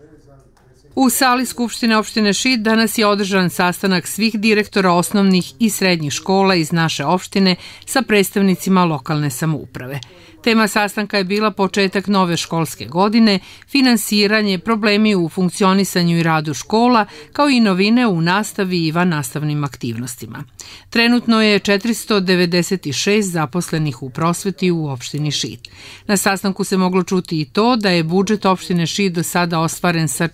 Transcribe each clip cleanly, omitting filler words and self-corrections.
U sali Skupštine opštine Šid danas je održan sastanak svih direktora osnovnih i srednjih škola iz naše opštine sa predstavnicima lokalne samouprave. Tema sastanka je bila početak nove školske godine, finansiranje, problemi u funkcionisanju i radu škola, kao i novine u nastavi i vannastavnim aktivnostima. Trenutno je 496 zaposlenih u prosveti u opštini Šid. Na sastanku se moglo čuti i to da je budžet opštine Šid do sada ostvaren sa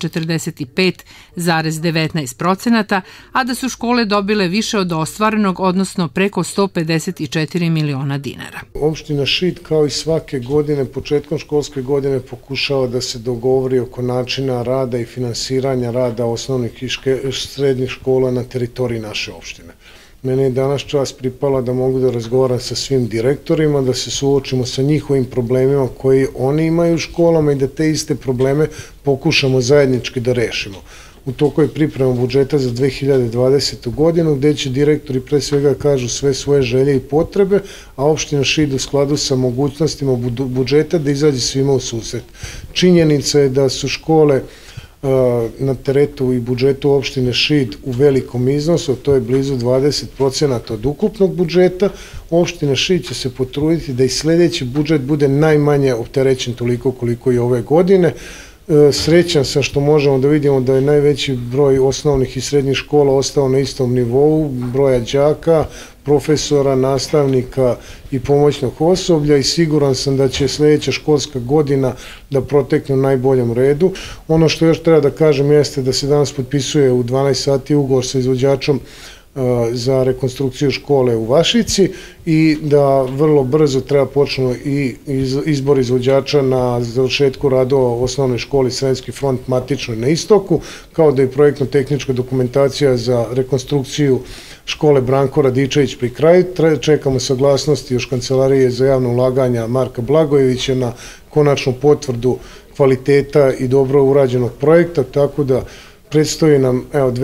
45,19%, a da su škole dobile više od ostvarenog, odnosno preko 154 miliona dinara. Opština Šid kao i svake godine, početkom školske godine, pokušava da se dogovori oko načina rada i finansiranja rada osnovnih i srednjih škola na teritoriji naše opštine. Mene je danas čast pripala da mogu da razgovaram sa svim direktorima, da se suočimo sa njihovim problemima koji oni imaju u školama i da te iste probleme pokušamo zajednički da rešimo. U toku je priprema budžeta za 2020. godinu, gde će direktori pre svega kažu sve svoje želje i potrebe, a opština Šid u skladu sa mogućnostima budžeta da izađe svima u susret. Činjenica je da su škole na teretu i budžetu opštine Šid u velikom iznosu, to je blizu 20% od ukupnog budžeta. Opština Šid će se potruditi da i sledeći budžet bude najmanje opterećen toliko koliko i ove godine. Srećan sam što možemo da vidimo da je najveći broj osnovnih i srednjih škola ostao na istom nivou, broja đaka, profesora, nastavnika i pomoćnog osoblja, i siguran sam da će sledeća školska godina da protekne u najboljem redu. Ono što još treba da kažem jeste da se danas potpisuje u 12 sati ugovor sa izvođačom za rekonstrukciju škole u Vašici i da vrlo brzo treba počnu i izbor izvođača na završetku radova osnovne škole Sremski front matičnoj na istoku, kao da je projektno-tehnička dokumentacija za rekonstrukciju škole Branko Radičević pri kraju. Čekamo saglasnosti još Kancelarije za javno ulaganja Marka Blagojevića na konačnu potvrdu kvaliteta i dobro urađenog projekta, tako da predstoji nam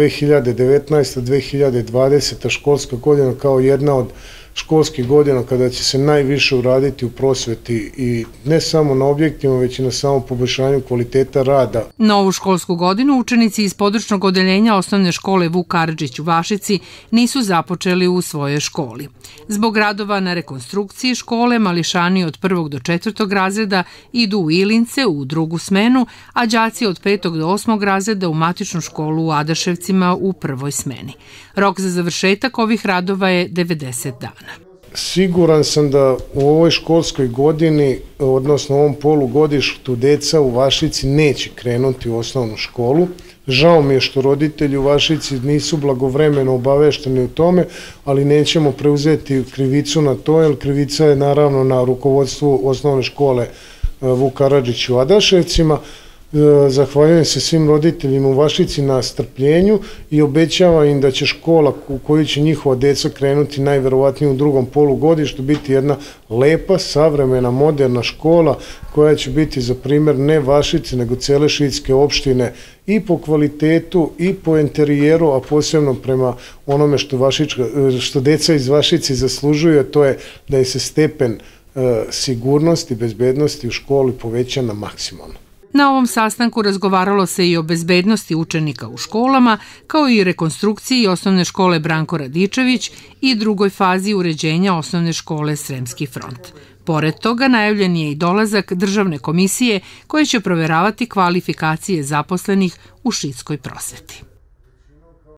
2019-2020 školska godina kao jedna od školskih godina kada će se najviše uraditi u prosveti i ne samo na objektima, već i na samom poboljšanju kvaliteta rada. Novu školsku godinu učenici iz područnog odeljenja osnovne škole Vuk Karadžić u Vašici nisu započeli u svojoj školi. Zbog radova na rekonstrukciji škole, mališani od 1. do 4. razreda idu u Ilince u drugu smenu, a đaci od 5. do 8. razreda u matičnu školu u Adaševcima u prvoj smeni. Rok za završetak ovih radova je 90 dana. Siguran sam da u ovoj školskoj godini, odnosno u ovom polugodištu, deca u Vašici neće krenuti u osnovnu školu. Žao mi je što roditelji u Vašici nisu blagovremeno obavešteni u tome, ali nećemo preuzeti krivicu na to, jer krivica je naravno na rukovodstvu osnovne škole Vuk Karadžić u Adaševcima. Zahvaljujem se svim roditeljima u Vašici na strpljenju i obećavam im da će škola u koju će njihova deca krenuti najverovatnije u drugom polugodištu biti jedna lepa, savremena, moderna škola koja će biti za primer ne Vašici nego cele šidske opštine i po kvalitetu i po interijeru, a posebno prema onome što deca iz Vašici zaslužuju, a to je da je se stepen sigurnosti i bezbednosti u školi poveća na maksimalno. Na ovom sastanku razgovaralo se i o bezbednosti učenika u školama, kao i rekonstrukciji osnovne škole Branko Radičević i drugoj fazi uređenja osnovne škole Sremski front. Pored toga, najavljen je i dolazak državne komisije koja će proveravati kvalifikacije zaposlenih u šidskoj prosveti.